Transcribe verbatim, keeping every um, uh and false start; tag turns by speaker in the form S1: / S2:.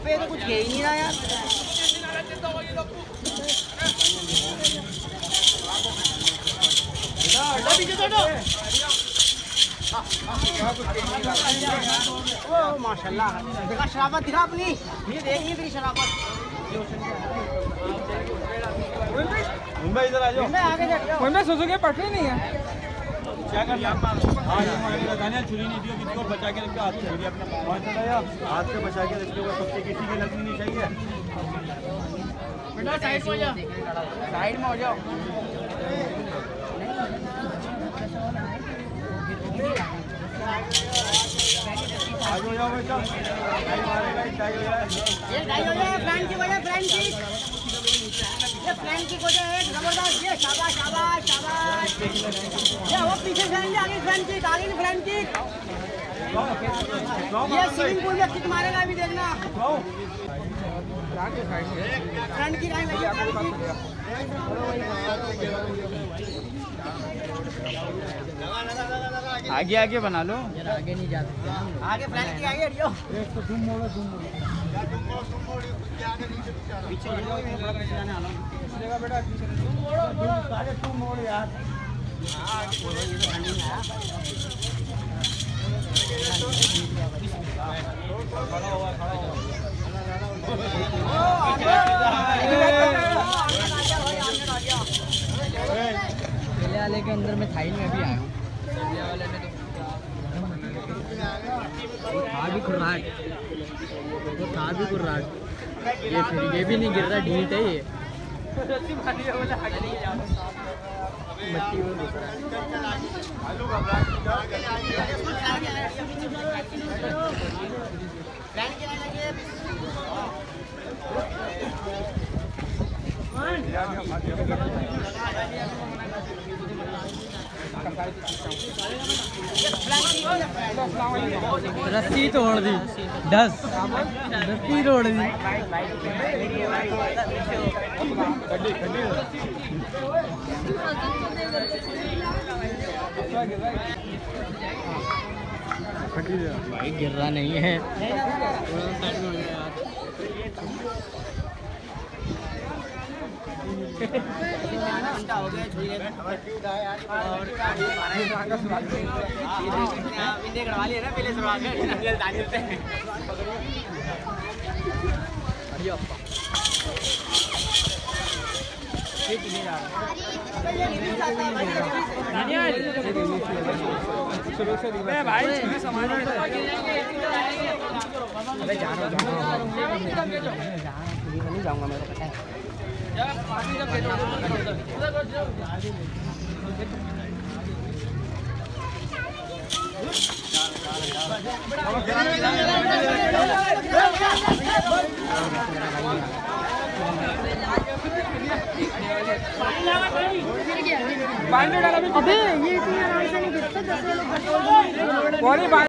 S1: पे तो कुछ है ही नहीं रहा यार। ओ माशाल्लाह, देखा शराबत दिखा अपनी, ये देखिए तेरी शराबत।
S2: मुंबई इधर आ जाओ,
S1: आगे देखो,
S3: मुंबई सुजुकी पटरी नहीं है।
S2: क्या कर हाँ ये हमारे छुरी नहीं दियो, किसी को बचा के रखो, हाथ छुरी अपना हाथ से बचा के रखो, सबसे किसी की लगनी नहीं चाहिए।
S1: बेटा साइड में हो जाओ, साइड में हो जाओ।
S2: आगे हो जाओ बेटा, टाई मारेगा, टाई हो जाए,
S1: ये टाई हो जाए, फ्रंट की वजह फ्रंट की, ये फ्रंट की वजह है जबरदस्त। ये शाबाश शाबाश शाबाश, ये वो पीछे फ्रंट आगे फ्रंट की, आगे की फ्रंट की। ये स्विमिंग पूल में किक मारेगा अभी देखना। फ्रंट की लाइन लगी,
S3: आगे आगे बना लो,
S1: आगे नहीं जा सकते, आगे फ्रंट की आगे हटियो।
S3: एक तो तुम मोड़ो तुम मोड़ो
S1: पीछे जाओ, थोड़ा पीछे जाने वाला हूं
S3: बेटा, तुम मोड़ो, आगे तुम मोड़ यार।
S1: हां बोलो, ये तो ठंडी है।
S2: खड़ा हुआ खड़ा हुआ
S1: पहले वाले के अंदर में थाई में भी आया हूँ। पहले वाले में तो था भी खुर्राट, वो था भी खुर्राट। ये फिर ये भी नहीं गिर रहा, ढीठ है ये मट्टी में घुस रहा रस्सी तोड़ दी, दस रस्सी तोड़ दी। भाई गिर रहा नहीं है। घंटा हो गया छुरी गड़वा लिया ना पहले शुरुआत में।
S3: भाई
S1: नहीं जाऊंगा, मेरे को पता है।
S3: अबे ये इतनी आराम से नहीं गिरता जैसे लोग